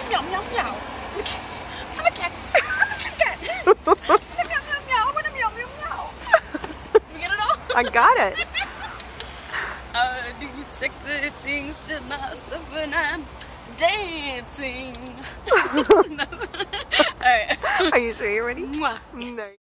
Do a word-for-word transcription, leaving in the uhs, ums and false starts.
meow, meow, meow. I'm a cat. I'm a cat. I'm a cat. I want to meow, meow, meow. I want to meow, meow, meow. You get it all? I got it. I do sexy things to myself when I'm dancing. Alright. Are you sure you're ready? Mwah. No.